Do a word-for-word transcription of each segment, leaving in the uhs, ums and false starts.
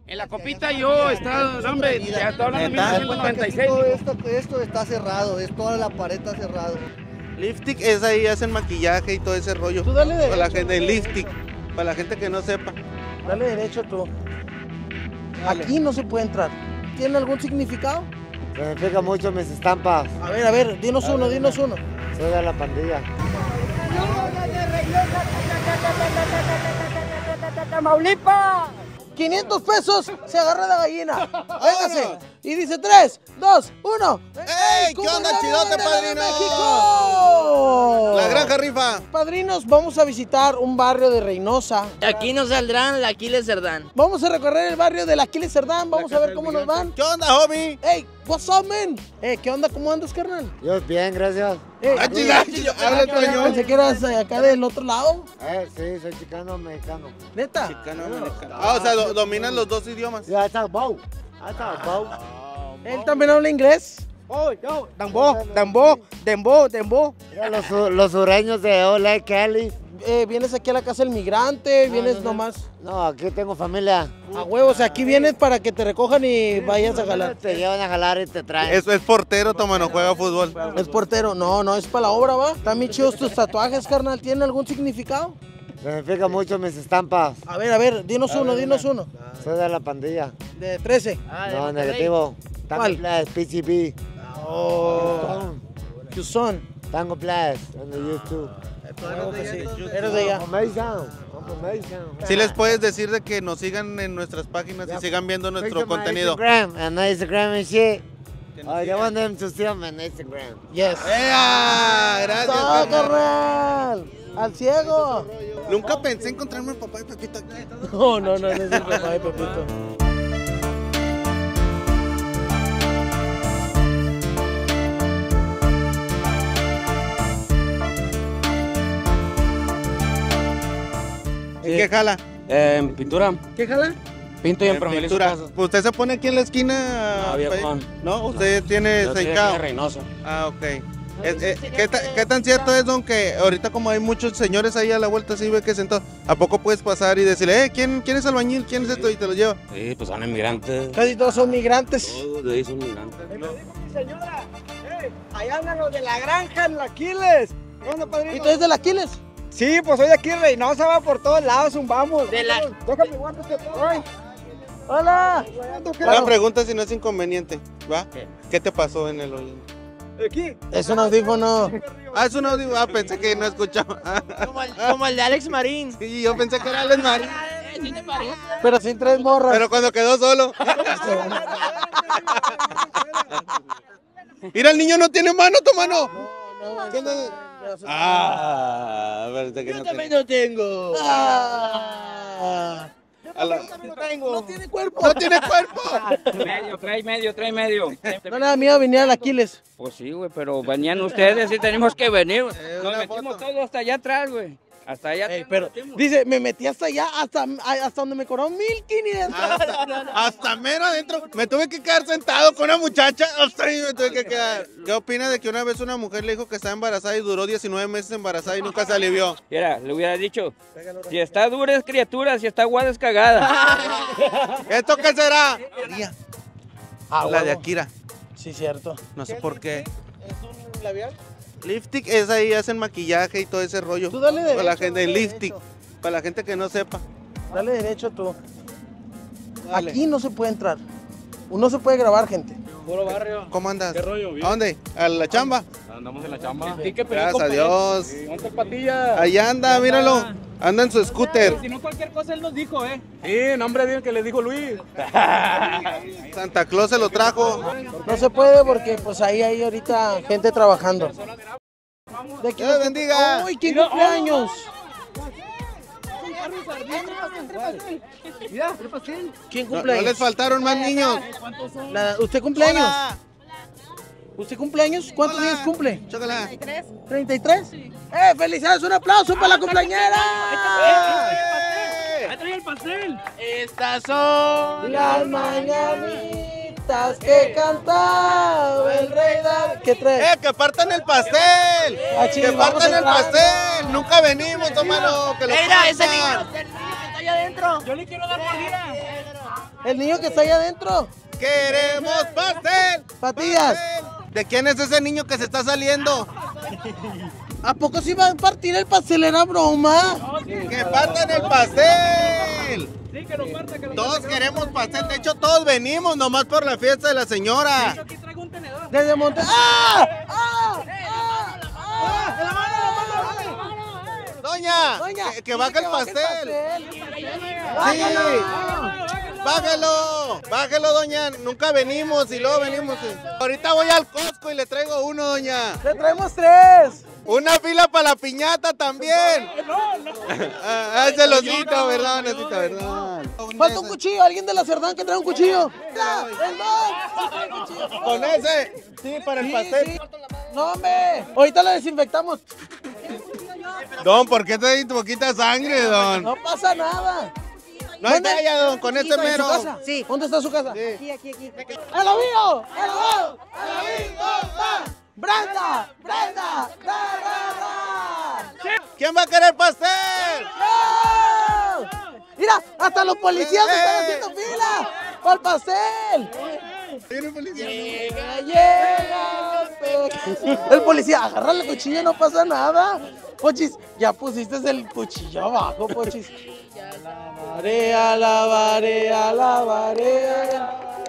En la copita yo, está, hombre, ya está hablando de mil novecientos noventa y seis. Todo esto, esto está cerrado, es toda la pared está cerrado. Lipstick es ahí, hacen maquillaje y todo ese rollo. Tú dale derecho. Para la gente, lipstick, para la gente que no sepa. Dale derecho tú. Aquí no se puede entrar. ¿Tiene algún significado? Significa mucho mis estampas. A ver, a ver, dinos A uno, ver, dinos uno. Soy de la pandilla. ¡Tamaulipas! quinientos pesos se agarra la gallina. Véngase. Y dice tres, dos, uno. ¡Ey! ¿Qué onda, chidote, padrino? ¡México! La granja rifa. Padrinos, vamos a visitar un barrio de Reynosa. Aquí nos saldrán la Aquiles Cerdán. Vamos a recorrer el barrio del Aquiles Cerdán. Vamos a ver cómo nos van. ¿Qué onda, homie? ¡Ey! What's up, man? Eh, ¿qué onda? ¿Cómo andas, carnal? Yo bien, gracias. Eh, Ah, chila, chila, habla español. Pensé que eras eh, acá del otro lado. Eh, sí, soy chicano mexicano. ¿Neta? Chicano, americano. Ah, o sea, do- dominan los dos idiomas. Ya está bow. Ya está bow. ¿Él también habla inglés? Oh, yo. Dembo, dembo, dembo, dembo. Mira, los, su- los sureños de Ole Kelly. Eh, vienes aquí a la casa del migrante, No, vienes no, no. nomás No, aquí tengo familia. a huevos. O sea, aquí vienes para que te recojan y vayas a jalar. Te llevan a jalar y te traen. Eso es portero, toma, no juega fútbol. Es portero. No, no, es para la obra, ¿va? Están bien chidos tus tatuajes, carnal. ¿Tienen algún significado? Significa mucho mis estampas. A ver, a ver, dinos uno, dinos uno. Soy de la pandilla. De trece. No, negativo. Tango ¿Cuál? Plus, P C B. Oh, tu son. Tango Plus, on the YouTube. Eres de allá. Amazing. Amazing. Sí les puedes decir de que nos sigan en nuestras páginas y sigan viendo nuestro Look at my contenido. Instagram, and Instagram and shit. Oh, I want them to see on my Instagram. Yes. ¡Ea! Gracias, ¡Todo, carnal. carnal! ¡Al ciego! Nunca pensé encontrarme al papá de Pepito aquí. No, no, no, no es el papá de Pepito. ¿En qué jala? Eh, en pintura, ¿Qué jala? pinto y En empromelizo pintura. casas. Pues usted se pone aquí en la esquina. No, viejón. No, usted tiene Yo soy de seicao. aquí de Reynosa. Ah, ok. Es- eh, ¿qué, ta- qué tan cierto es, don, que ahorita como hay muchos señores ahí a la vuelta, así ve que sentados, ¿a poco puedes pasar y decirle, eh, ¿quién, quién es albañil? ¿Quién es esto? Y te lo lleva. Sí, pues son inmigrantes. Casi todos son migrantes. Todos de ahí son migrantes. Señora, allá andan los de la granja en la Aquiles. ¿Y tú eres de la Aquiles? Sí, pues soy de aquí, Reynosa, va por todos lados, zumbamos. De la- Déjame guardar este ay, ¡Hola! Una pregunta si no es inconveniente, ¿va? ¿Qué? ¿Qué te pasó en el oído? aquí. Es un audífono. Ah, es un audio. Ah, pensé que no escuchaba. Como el, como el de Alex Marín. Sí, yo pensé que era Alex Marín. Eh, ¿sí te parece? Pero sin tres morras. Pero cuando quedó solo. Mira, el niño no tiene mano, tu mano. ¿Qué no? Ah, parece que Yo no también tiene. no tengo. Ah. A la- No tiene cuerpo. No tiene cuerpo. Medio, trae medio, trae medio. No le da miedo venir al Aquiles. Pues sí, güey, pero venían ustedes y tenemos que venir. Eh, Nos una metimos foto. todos hasta allá atrás, güey. Hasta allá Ey, atrás pero nos metimos. dice, me metí hasta allá, hasta, hasta donde me cobraron mil quinientos. Hasta, hasta mero adentro. Me tuve que quedar sentado con una muchacha. Hasta ahí me tuve que quedar. ¿Qué opina de que una vez una mujer le dijo que estaba embarazada y duró diecinueve meses embarazada y nunca se alivió? Mira, le hubiera dicho, si está dura es criatura, si está guada es cagada. ¿Esto qué será? Ah, La de huevo. Akira. Sí, cierto. No sé por qué. ¿Es un labial? Lipstick es ahí, hacen maquillaje y todo ese rollo. Tú dale Para la derecho, gente, dale lipstick. derecho. Para la gente que no sepa. Dale derecho tú. Dale. Aquí no se puede entrar. No se puede grabar, gente. Puro barrio. ¿Cómo andas? ¿Qué rollo? ¿Bien? ¿A dónde? ¿A la chamba? Andamos en la chamba. Gracias a Dios. ¿Cuántas patillas? Ahí anda, míralo. Anda en su scooter. Si no cualquier cosa él nos dijo, ¿eh? Sí, nombre bien que le dijo Luis. Santa Claus se lo trajo. No se puede porque pues ahí hay ahorita gente trabajando. ¿De Dios le bendiga. ¡Uy, quién cumpleaños! ¿Quién No, no cumpleaños? les faltaron más niños. La- ¿Usted cumpleaños? Hola. ¿Usted cumpleaños? ¿Cuántos Hola. días cumple? Chócala. ¿treinta y tres? ¡Eh, felicidades! ¡Un aplauso para la cumpleañera! ¡Ahí trae el pastel! Estas son Las mañanitas que cantaba el rey David. ¿Qué trae? ¡Eh, que partan el pastel! Ah, chis, ¡Que vamos partan el entrando. pastel! Nunca venimos, hermano. Que lo Mira, ese partan. niño, el niño que está allá adentro. Yo le quiero dar mordida. El niño que está ahí adentro. ¡Queremos pastel! Patillas. ¡Pastel! ¿De quién es ese niño que se está saliendo? ¿A poco se iba a partir el pastel? ¿Era broma? ¡Que partan el pastel! Sí, que lo parta, que lo Todos queremos pastel, de hecho todos venimos nomás por la fiesta de la señora. Aquí traigo un tenedor. Desde Monte... ¡Ah! ¡Ah! ¡Ah! ¡Ah! ¡La mano, la mano, la mano! Doña, Doña, que, que baje el pastel. Sí, ¡Bájalo! bájelo, bájelo, doña. Nunca venimos y luego venimos. Ahorita voy al Costco y le traigo uno, doña. ¡Le traemos tres! Una fila para la piñata también. Ah, es el osito, ¿verdad, osito, verdad? Falta un cuchillo, alguien de la Cerdán que trae un cuchillo. ¡Ya! ¡El dos! Con ese, sí, para el Sí, pastel. sí. No, hombre. Ahorita la desinfectamos. Don, ¿por qué te di poquita sangre, don? No pasa nada. No hay ¿Dónde? talla, don, con este ¿En su mero. casa? Sí. ¿Dónde está su casa? Sí. Aquí, aquí, aquí. ¡El amigo! ¡El amigo! ¡El amigo! ¡Va! ¡Brenda! ¡Brenda! ¡Da, da, da! ¿Quién va a querer pastel? ¡No! Mira, hasta los policías ¡Eh! están haciendo fila para el pastel. Viene un policía. Llega, llega, pe- el policía, agarra el cuchillo, no pasa nada. Pochis, ya pusiste el cuchillo abajo, Pochis. Alabaré, alabaré, alabaré,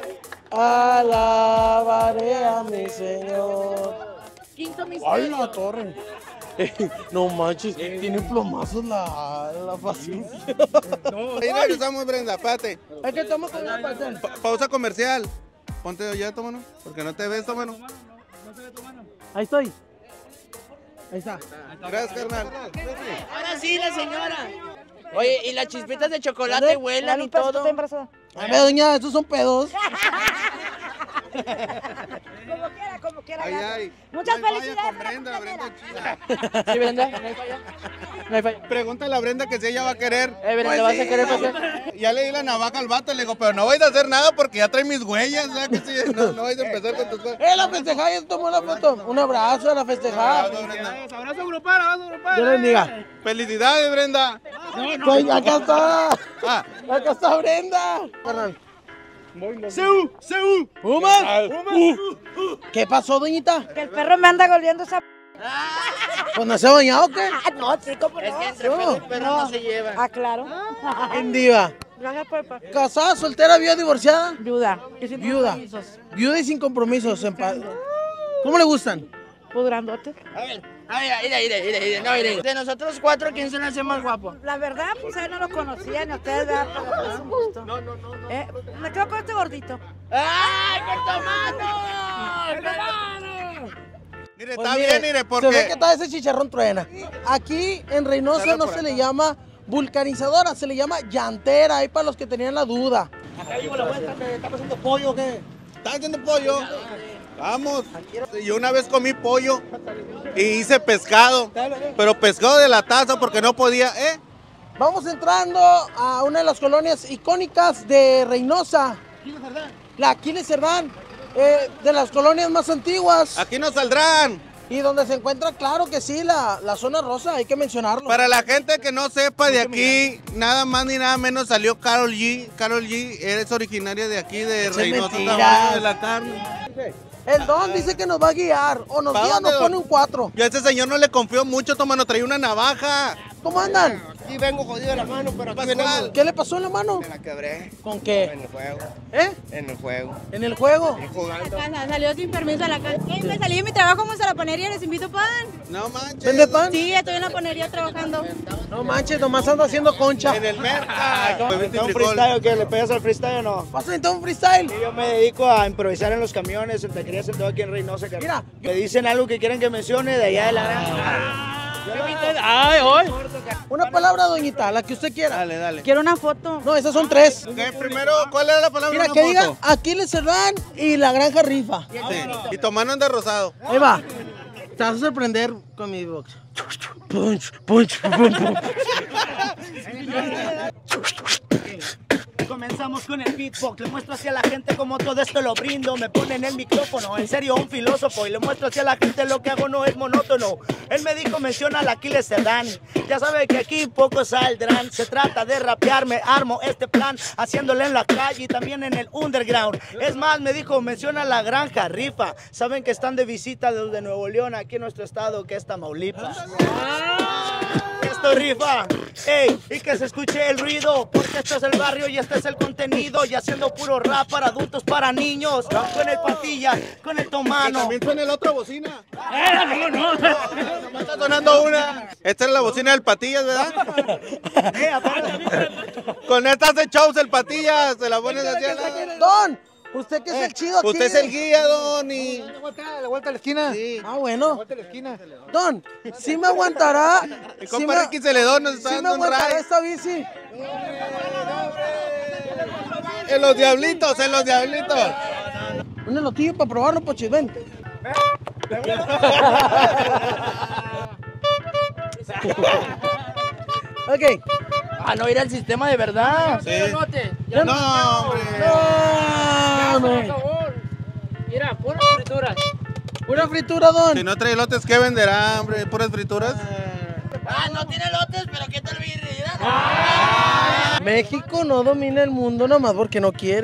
alabaré a mi Señor. ¡Ay, la torre! No manches, tiene plomazos la, la paciencia. Ahí regresamos, Brenda, pate. Es que estamos con el pastel. Pa- pausa comercial. Ponte ya, tómano, porque no te ves, tómano. Ahí estoy. Ahí está. Gracias, carnal. Ahora sí, la señora. Oye, y las chispitas de chocolate vuelan y todo. A ver, doña, estos son pedos. Como quiera, como quiera. Ay, gracias. ay. Muchas No hay falla felicidades. con Brenda, Brenda es chida. ¿Sí, Brenda? ¿No hay falla? ¿No hay falla? Pregúntale a Brenda que si ella va a querer. Eh, Brenda, Pues ¿vas sí. a querer pastel? Ya le di la navaja al vato, le digo, pero no vais a hacer nada porque ya trae mis huellas, ¿sabes que sí? No, no vais a empezar con tus cosas. ¡Eh, la festejada! Ya tomó la foto. Un abrazo a la festejada. Abrazo, Brenda. Abrazo grupal, abrazo grupal. Dios les diga. Felicidades, Brenda. Pues acá está. Ah, Acá está Brenda. Carnal. ¡Seu! ¡Seu! ¡Pumas! ¿Qué pasó, doñita? Que el perro me anda goleando esa... ¿Pues no se ha bañado o qué? Ah, no, sí, cómo Es no. que entre perro y perro no se llevan. Ah, claro. En diva. Gracias por el pa- ¿Casada, soltera, viuda, divorciada? Viuda. Y sin Viuda. compromisos. Viuda y sin compromisos. en pa- ¿Cómo le gustan? Pues grandote. A ver, a ver, mira, mira, mira, mira, no, mira. De nosotros cuatro, ¿quién se le hace más guapo? La verdad, pues a él no lo conocía, ni a ustedes, ¿verdad? Pero pues es un gusto. No, no, no. Eh, me quedo con este gordito. ¡Ay, corto mano! ¡Corto mire, Pues está mire, bien, mire, Se ve que porque... está ese chicharrón truena. Aquí en Reynosa Dale no por se acá. le llama vulcanizadora, se le llama llantera, ahí para los que tenían la duda. ¿Estás haciendo pollo? Vamos. Yo una vez comí pollo y hice pescado, pero pescado de la taza porque no podía, ¿eh? Vamos entrando a una de las colonias icónicas de Reynosa. La Aquiles Cerdán, eh, de las colonias más antiguas. Aquí no saldrán. Y donde se encuentra, claro que sí, la, la zona rosa, hay que mencionarlo. Para la gente que no sepa de aquí, nada más ni nada menos salió Karol G. Karol G es originaria de aquí, de Eche Reynosa, mentiras. Tamayo de la Carne. El don dice que nos va a guiar, o nos ¿Pa' guía o dónde, nos don? pone un cuatro. Yo a ese señor no le confío mucho, toma, nos traía una navaja. ¿Cómo andan? Sí vengo jodido de la mano, pero aquí Pascual. ¿Qué le pasó en la mano? me la quebré ¿Con qué? en el juego, ¿Eh? en el juego, ¿En el juego? jugando. Casa, salió sin permiso a la casa. Eh, me salí de mi trabajo, vamos a la panería, les invito pan. No manches. ¿Vende pan? Sí, estoy en la panería trabajando. No manches, nomás ando haciendo concha. En el mercado. ¿Un freestyle o qué? ¿Le pegas al freestyle o no? ¿Vas a entrar un freestyle? Sí, yo me dedico a improvisar en los camiones, en taquerías, en todo aquí en Reynosa. carnal. Mira, Me dicen algo que quieren que mencione de allá de la granja. ¡Ay, hoy! una palabra, doñita, la que usted quiera. Dale, dale. Quiero una foto. No, esas son tres. Ok, primero, ¿cuál era la palabra? Mira, Una que foto. diga Aquiles Cerdán y la granja rifa. Sí. Y tomando de rosado. Ahí va. Te vas a sorprender con mi box. Punch, punch, punch, punch. Comenzamos con el beatbox, le muestro hacia la gente como todo esto lo brindo. Me ponen el micrófono, en serio un filósofo, y le muestro hacia la gente lo que hago no es monótono. El médico menciona la Aquiles Cerdán, ya sabe que aquí pocos saldrán. Se trata de rapear, me armo este plan, haciéndole en la calle y también en el underground. Es más, me dijo, menciona la granja, rifa. Saben que están de visita desde Nuevo León, aquí en nuestro estado que es Tamaulipas. Esto rifa, ey, y que se escuche el ruido, porque esto es el barrio y este es el contenido, y haciendo puro rap para adultos, para niños, con el Patilla, con el Tomano. También suena el otro bocina. Eh, no, no. Nomás está sonando una. Esta es la bocina del Patillas, ¿verdad? Con esta hace shows el Patillas, se la pones así. Don, usted que es el chido aquí. Usted es el guía, Don, y... La vuelta, la vuelta a la esquina. Sí. Ah, bueno. La vuelta a la esquina. Don, ¿sí me aguantará? El ¿Sí compa me, Ricky Celedón nos está ¿sí me dando un aguantará ride. esta bici? En los diablitos, en los diablitos. Un elotillo para probarlo, Pochis, ven. Ok. Ah, no, ir al sistema de verdad. Sí. Ya No, hombre. No, hombre. Mira, puras frituras. Pura fritura, Don. Si no trae lotes, ¿qué venderá, hombre? ¿Puras frituras? Ah, no tiene lotes, pero ¿qué tal birria? México no domina el mundo nomás porque no quiere.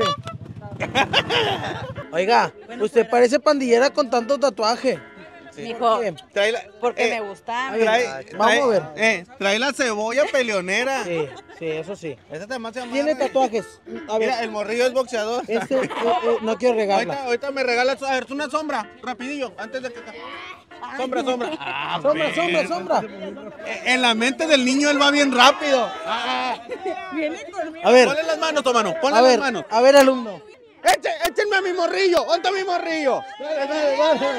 Oiga, usted parece pandillera con tanto tatuaje. Mijo, Trae la, porque eh, me gusta. trae, Vamos trae- a ver. eh, trae la cebolla peleonera. Sí, sí, eso sí. Esa te más se Tiene tatuajes. A ver, Mira, el morrillo es boxeador. este, eh, eh, no quiero Ahorita, regarla. ahorita me regalas, a ver, una sombra, rapidillo, antes de que... Sombra, sombra. Ah, Sombra, sombra, sombra. eh, En la mente del niño él va bien rápido. A ver, Ponle las manos, Tomano, ponle a las ver, manos. a ver, alumno. Eche, échenme a mi morrillo, ¿dónde está mi morrillo? Dale, dale, dale, dale,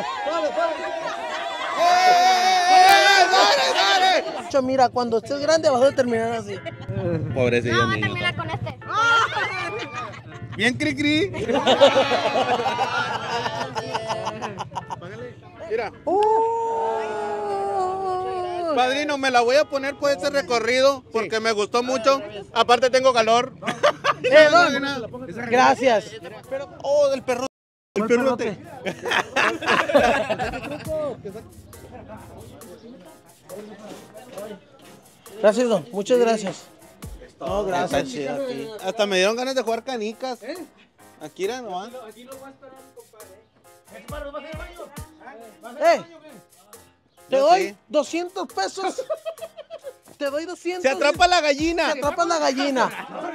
¡Eh, dale, dale! Cho, mira, cuando estés grande vas a terminar así. Pobrecillo No, niño. termina con este. Bien cri cri. Mira, padrino, me la voy a poner por ese recorrido porque me gustó mucho. Aparte tengo calor. Eh, Don, gracias. Oh, del perro. El perrote. Gracias, Don. Muchas gracias. No, gracias. Está chido aquí. Hasta me dieron ganas de jugar canicas. Aquí era nomás. Eh, te Yo doy sí. doscientos pesos. Te doy doscientos. Se atrapa la Se gallina. atrapa la gallina.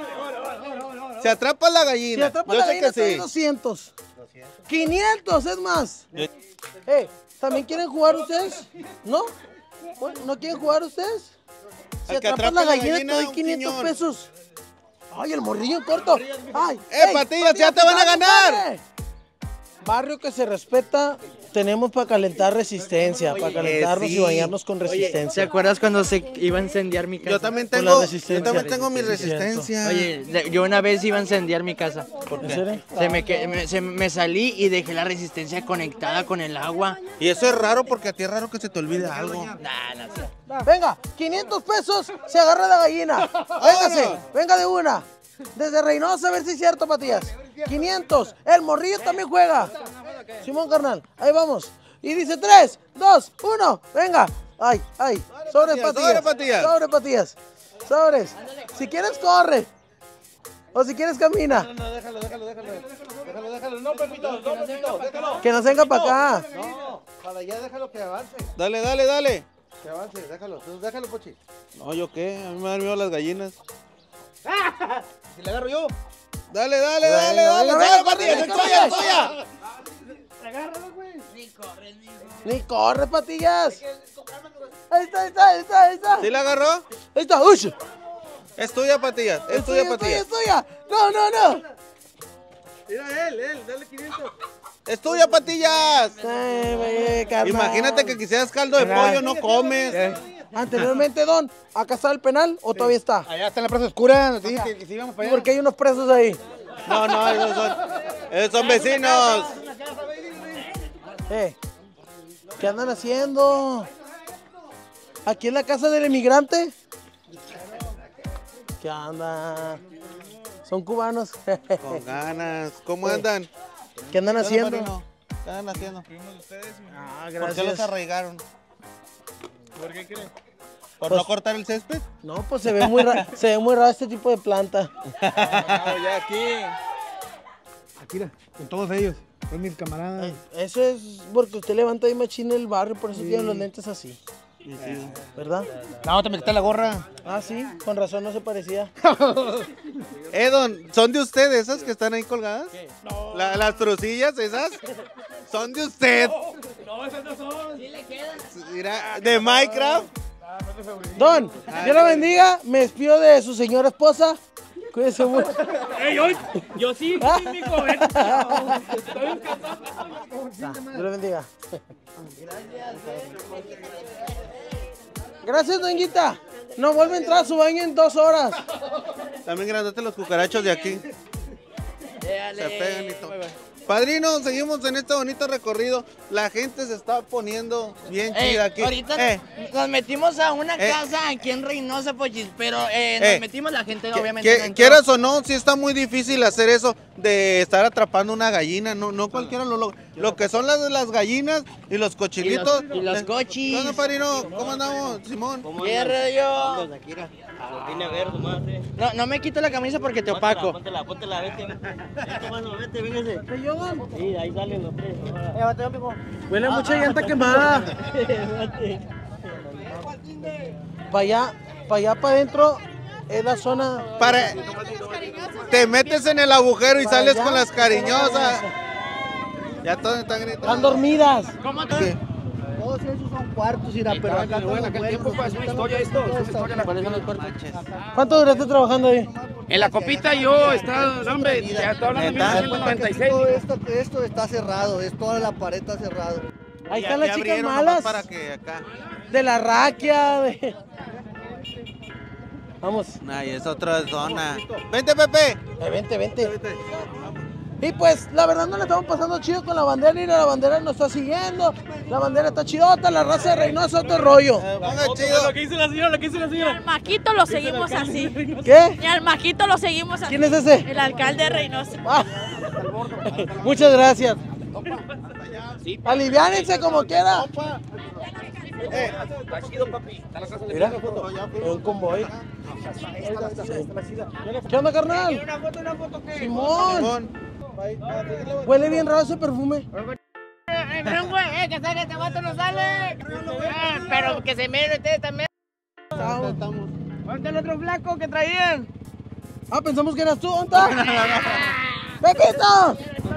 Se atrapa la Si gallina. atrapa Yo la sé gallina, que te doy sí. doscientos. quinientos, es más. Eh, ¿también quieren jugar ustedes? ¿No? Bueno, ¿no quieren jugar ustedes? Si Al que atrapas atrapa la la gallina, te gallina, doy un quinientos piñón. pesos. Ay, el morrillo en corto. Ay, ¡Eh, ey, Patillas, ya te van a ganar! compadre. Barrio que se respeta, tenemos para calentar resistencia, para calentarnos sí. y bañarnos con ¿te resistencia. acuerdas cuando se iba a incendiar mi casa? Yo también Con la tengo, yo resistencia. también tengo mi Sí, es cierto. resistencia. Oye, de- yo una vez iba a incendiar mi casa. ¿En serio? Se me, que- me, se- me salí y dejé la resistencia conectada con el agua. Y eso es raro porque a ti es raro que se te olvide algo. Nah, no sé. Venga, quinientos pesos, se agarra la gallina. Véngase, venga de una. Desde Reynosa, a ver si es cierto, Patillas. quinientos. El morrillo también juega. Simón, carnal, ahí vamos. Y dice tres, dos, uno, venga. Ay, ay, sobres, Patillas, Patillas. sobre, Patillas. Sobre, Patillas. Sobres. Si quieres, corre. O si quieres, camina. No, déjalo, déjalo, déjalo. Déjalo, déjalo. No, Pepito, no, Pepito, déjalo. Que nos venga para acá. No, para allá déjalo que avance. Dale, dale, dale. Que avance, déjalo. Tú déjalo, Pochi. No, ¿yo qué? A mí me dan miedo las gallinas. Si le agarro yo. Dale, dale, dale, Venga, dale. venga, Dale, venga, Patillas, es venga, tuya, es venga. tuya. Agárralo, güey. Ni corre, Patillas. Ahí está, ahí está, ahí está, ahí está. ¿Sí la agarró? Ahí está, uy. Es tuya, Patillas. Es Es tuya, tuya, es tuya, Patillas. es tuya. No, no, no. Mira él, él, dale quinientos. Es tuya, Patillas. Ay, güey, carnal. Imagínate que quisieras caldo de pollo, no comes. Anteriormente, Don, ¿acá está el penal o todavía está? Allá está en la plaza oscura. Nos dije que, que si íbamos para allá. Porque hay unos presos ahí. No, no, esos son, esos son vecinos. Eh, ¿qué andan haciendo? ¿Aquí en la casa del emigrante? ¿Qué anda? Son cubanos. Con ganas. ¿Cómo andan? ¿Qué andan haciendo? ¿Qué andan haciendo? Ah, ¿Por qué gracias. los arraigaron? ¿Por qué crees? ¿Por Pues- no cortar el césped? No, pues se ve muy ra- se ve muy raro este tipo de planta. Ah, ya aquí. Aquí, mira, con todos ellos. Son mis camaradas. Ay, eso es porque usted levanta ahí machín el barrio, por eso Sí. tienen los lentes así. ¿Verdad? No, te me quité la gorra. Ah, sí, con razón no se parecía. Edon, ¿son de usted esas que están ahí colgadas? No. La- las trucillas esas. ¿Son de usted? No, esas no son. Sí le quedan. Mira, ¿de Minecraft? Don, Dios la bendiga, me despido de su señora esposa. Cuídese mucho. Ey, yo, yo sí, sí, mijo, ven. Estoy un Dios la bendiga. Gracias, doñita. No vuelve a entrar a su baño en dos horas. También grandote los cucarachos de aquí. Déjale. Se pegan y todo. Padrino, seguimos en este bonito recorrido. La gente se está poniendo bien Ey, chida aquí. ahorita Eh, nos metimos a una Eh. casa aquí en Reynosa, Pochis, pero eh, nos Eh. metimos la gente, que- obviamente. que- no entró. quieras o no, sí está muy difícil hacer eso de estar atrapando una gallina. No, no cualquiera lo logra. Lo que son las, las gallinas y los cochilitos. Y los- y los Eh, cochis. ¿Qué onda, padrino? ¿Cómo andamos, Simón? ¿Qué rollo? No, no me quito la camisa porque te opaco. Póntela, póntela, vete. Vete, vete, véngase. ¿Qué yo, don? Sí, ahí salen los tres. Huele mucha llanta quemada. Para allá, para allá para adentro es la zona. Para, te metes en el agujero y Para sales allá. con las cariñosas. Ya todos están gritando. Están dormidas. ¿Cómo te...? ¿Qué? Todos esos son cuartos, mira, pero acá Bueno, aquel tiempo fue una historia esto. Es una historia la ¿Cuánto duraste trabajando ahí? En la copita yo estaba, no, hombre, ya estaba hablando de mil novecientos noventa y seis. todo esto, esto está cerrado, es toda la pared está cerrado. Ahí Ya- están las ya chicas abrieron nomás malas. para que acá. De la raquia. De... Vamos. Ay, es otra zona. Vente, Pepe. Eh, vente, vente. Y pues, la verdad no le estamos pasando chido con la bandera. Mira, la bandera nos está siguiendo. La bandera está chidota, la raza de Reynosa, otro rollo. Ponga chido. Lo que dice la señora, lo que dice la señora. Al Maquito lo seguimos así. ¿Qué? Y al Maquito lo seguimos así. ¿Quién es ese? El alcalde de Reynosa. Ah. Muchas gracias. Aliviánense como quiera. Mira, es un convoy. ¿Qué onda, carnal? Simón. Simón. Huele bien raro ese perfume. Eh, güey, eh, que salga este vato no sale. Eh, pero que se miren ustedes también. ¿Dónde está el otro flaco que traían? Ah, pensamos que eras tú, ¿dónde está? ¡Pepito!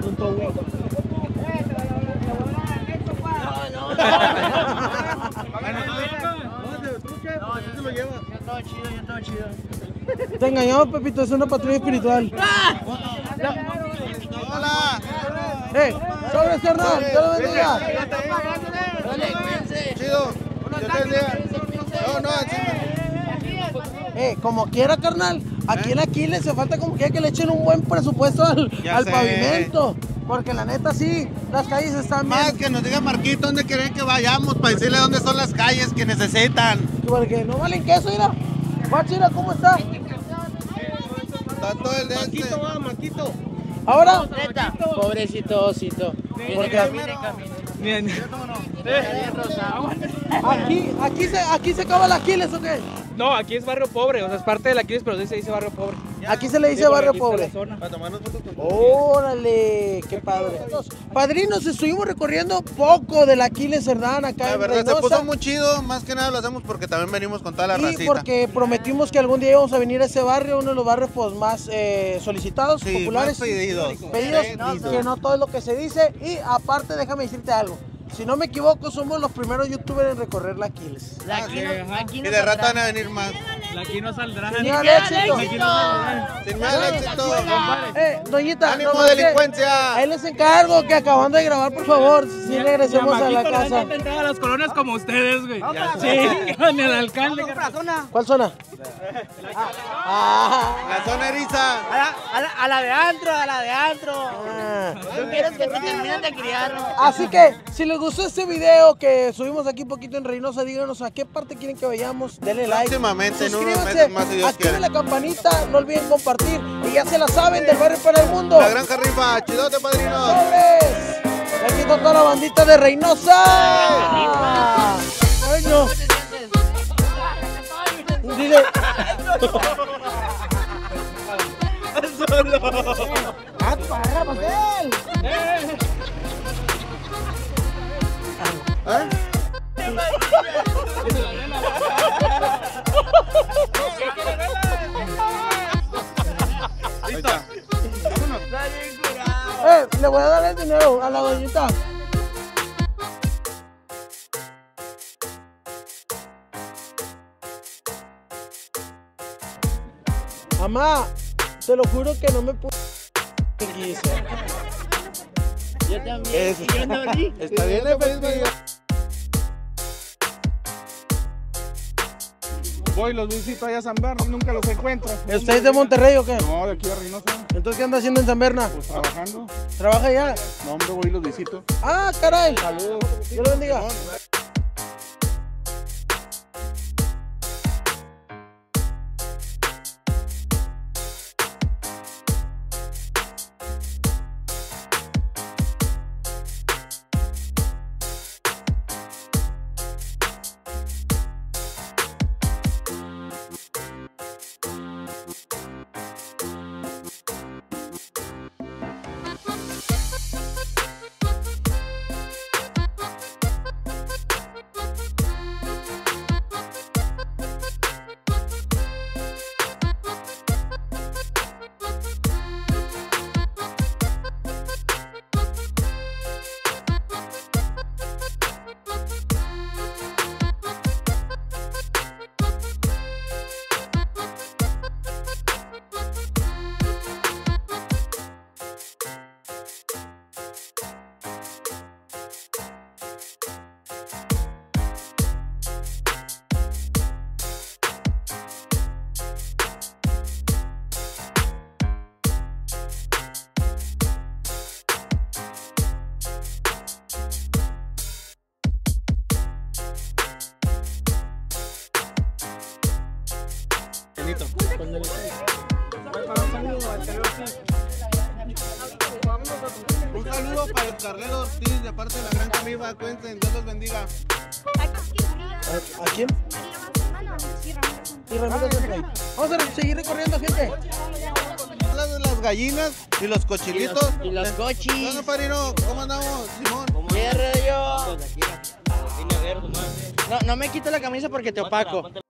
Todo chido, yo todo chido. Te engañamos, Pepito, es una patrulla espiritual. Hola. ¡Eh! ¡Sobre, carnal! ¡Dios lo bendiga! Dale, cuídense. Chido. Yo te bendiga. No, no, sí. Eh, como quiera, carnal. Aquí en Aquiles se falta como quiera que le echen un buen presupuesto al, Ya al sé. pavimento. Porque la neta sí, las calles están Más bien. que nos diga Marquito dónde quieren que vayamos para decirle dónde son las calles que necesitan. Porque no valen queso, mira. Guachira, ¿cómo está? Está todo el de este. Marquito. Ahora, Neta, pobrecito osito. porque aquí, aquí se, aquí se acaba el Aquiles, ¿o qué? No, aquí es barrio pobre, o sea, es parte del Aquiles, pero sí se dice barrio pobre. Aquí se le dice Sí, porque barrio aquí está pobre. la zona. Para tomarnos fotos con Órale, qué padre. Padrinos, estuvimos recorriendo poco del Aquiles Cerdán acá La en verdad, se Reynosa. puso muy chido. Más que nada lo hacemos porque también venimos con toda la Y racita. porque prometimos que algún día íbamos a venir a ese barrio, uno de los barrios pues, más eh, solicitados, Sí, populares. más pedidos. Pedidos, Pedidos. que no todo es lo que se dice. Y aparte, déjame decirte algo. Si no me equivoco, somos los primeros youtubers en recorrer la Aquiles. La aquí no, aquí Y no de rato saldrá. van a venir más. Aquí no saldrá. Señor, ¡Qué éxito. éxito! Sin más éxito. Eh, doñita, ¡Ánimo, nomás que delincuencia! ahí les encargo que acabando de grabar, por favor, si regresemos a la casa. a las colonias como ustedes, güey. Sí, ni al alcalde. ¿Cuál zona? Ah. La zona eriza. A la, a, la, a la de antro, a la de antro. Ah. Tú quieres que te terminen de criar. Así que, si les gustó este video que subimos aquí un poquito en Reynosa, díganos a qué parte quieren que vayamos. Denle like. Próximamente, en unos suscríbanse, meses más, si Dios activen quiere. la campanita, no olviden compartir. Y ya se la saben, del barrio para el mundo. La Granja Rifa, chidote, padrino. ¡Sobres! Aquí está toda la bandita de Reynosa. Ay, no. Dile. ¡Ah, para, pastel! ¿Eh? Ahí está. Eh, le voy a dar el dinero a la doñita. Mamá, te lo juro que no me puse que quise. Yo también. Es- Y yo no vi. Está bien efectivo. Voy, los visito allá a San Berna y nunca los encuentro. ¿Usted es de Monterrey o qué? No, de aquí a Reynosa. Entonces, ¿qué anda haciendo en San Berna? Pues trabajando. ¿Trabaja allá? No, hombre, voy y los visito. Ah, caray. Saludos. Dios lo bendiga. Un saludo para el Carlero Ortiz de parte de la Granja Rifa. Cuenten, Dios los bendiga. ¿A, a quién? Y Ramiro Central. Vamos a seguir recorriendo, gente. Las, las gallinas y los cochilitos. Y los cochis. ¿Qué onda, padrino? ¿Cómo andamos, Simón? ¿Qué rollo? No, no me quito la camisa porque te opaco.